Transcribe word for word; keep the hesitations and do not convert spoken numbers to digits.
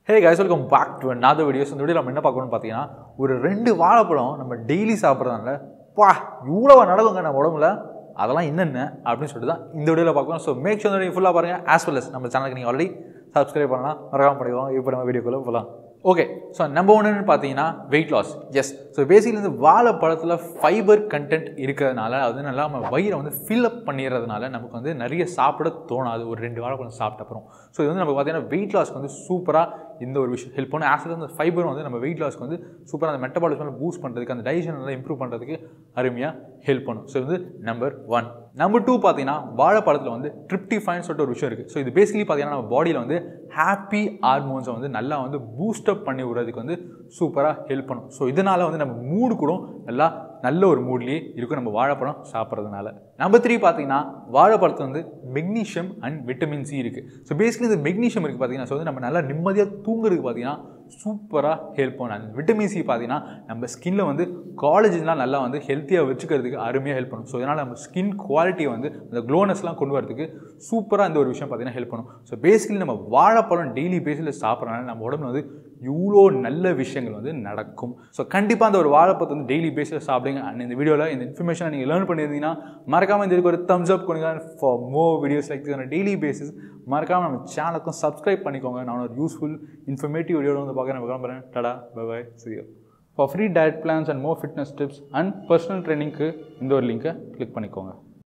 Hey guys, welcome back to another video. So, இந்த வீடியோல நம்ம என்ன பார்க்கணும்னு பார்த்தீங்கன்னா ஒரு ரெண்டு வாழைப்பழம் நம்ம டெய்லி சாப்பிட்றதால பா இவ்வளவு நடக்குங்க நம்ம உடம்புல அதெல்லாம் என்னென்ன அப்படின்னு சொல்லிட்டு தான் இந்த வீடியோல பார்க்கலாம். ஸோ மேக் ஷூர் நீங்கள் ஃபுல்லாக பாருங்கள். ஆஸ் வெல் அஸ் நம்ம சேனலுக்கு நீங்கள் ஆல்ரெடி சப்ஸ்கிரைப் பண்ணலாம், மறக்காம பண்ணிக்கோங்க. இப்போ நம்ம வீடியோக்குள்ளே போகலாம். ஓகே, ஸோ நம்பர் ஒன்றுன்னு பார்த்தீங்கன்னா weight loss. Yes, so basically இந்த வாழைப்பழத்தில் ஃபைபர் கண்டென்ட் இருக்கிறதுனால அது நல்லா நம்ம வயிறை வந்து ஃபில்அப் பண்ணிடுறதுனால நமக்கு வந்து நிறைய சாப்பிட தோணாது ஒரு ரெண்டு வாழைப்பழம் சாப்பிட்ட அப்புறம். ஸோ இது வந்து நமக்கு பார்த்தீங்கன்னா வெயிட் லாஸ்க்கு வந்து சூப்பராக இந்த ஒரு விஷயம் ஹெல்ப் பண்ணும். ஆஸ் அந்த ஃபைபரும் வந்து நம்ம வெயிட் லாஸ்க்கு வந்து சூப்பராக அந்த மெட்டபாலிசம் பூஸ்ட் பண்ணுறதுக்கு, அந்த டைஜஷன் நல்லா இம்ப்ரூவ் பண்ணுறதுக்கு அருமையாக ஹெல்ப் பண்ணும். ஸோ இது நம்பர் ஒன். நம்பர் டூ பார்த்தீங்கன்னா வாழைப்பழத்தில் வந்து ட்ரிப்டிஃபைன் சொல்லிட்டு ஒரு விஷயம் இருக்குது. ஸோ இது பேசிக்கலி பார்த்தீங்கன்னா நம்ம பாடியில் வந்து ஹாப்பி ஹார்மோன்ஸை வந்து நல்லா வந்து பூஸ்டப் பண்ணி விடுறதுக்கு வந்து சூப்பராக ஹெல்ப் பண்ணும். ஸோ இதனால் வந்து நம்ம மூடு கூட நல்லா நல்ல ஒரு மூட்லேயே இருக்கும் நம்ம வாழைப்பழம் சாப்பிட்றதுனால. நம்பர் த்ரீ பார்த்தீங்கன்னா வாழைப்பழத்தில் வந்து மெக்னீஷியம் அண்ட் விட்டமின் சி இருக்குது. ஸோ பேசிக்கலி இந்த மெக்னீஷியம் இருக்குது பார்த்தீங்கன்னா, ஸோ வந்து நம்ம நல்லா நிம்மதியாக தூங்குறதுக்கு பார்த்தீங்கன்னா சூப்பராக ஹெல்ப் பண்ணும். அந்த விட்டமின் சி பார்த்தீங்கன்னா நம்ம ஸ்கின்ல வந்து காலேஜ்லாம் நல்லா வந்து ஹெல்த்தியாக வச்சுக்கிறதுக்கு அருமையாக ஹெல்ப் பண்ணும். ஸோ இதனால் நம்ம ஸ்கின் குவாலிட்டியை வந்து அந்த க்ளோனஸ்லாம் கொண்டு வரதுக்கு சூப்பராக இந்த ஒரு விஷயம் பார்த்தீங்கன்னா ஹெல்ப் பண்ணும். ஸோ பேசிக்கலி நம்ம வாழைப்பழம் டெய்லி பேஸில் சாப்பிட்றதுனால நம்ம உடம்புல வந்து இவ்வளோ நல்ல விஷயங்கள் வந்து நடக்கும். ஸோ கண்டிப்பாக அந்த ஒரு வாழைப்பழத்தை வந்து டெய்லி பேஸில் சாப்பிடுங்க. அண்ட் இந்த வீடியோவில் இந்த இன்ஃபர்மேஷனை நீங்கள் லேர்ன் பண்ணியிருந்தீங்கன்னா மறக்காமல் இந்த இதுக்கு ஒரு தம்ஸ் அப் கொடுங்க. For more videos like this on a daily basis மறக்காமல் நம்ம சேனலுக்கும் சப்ஸ்கிரைப் பண்ணிக்கோங்க. நான் ஒரு யூஸ்ஃபுல் இன்ஃபர்மேட்டிவ் வீடியோவில் வந்து பார்க்க நான் கிளம்புறேன். டடா, bye bye, see you. For free diet plans and more fitness tips and personal training க்கு இந்த ஒரு லிங்கை கிளிக் பண்ணிக்கோங்க.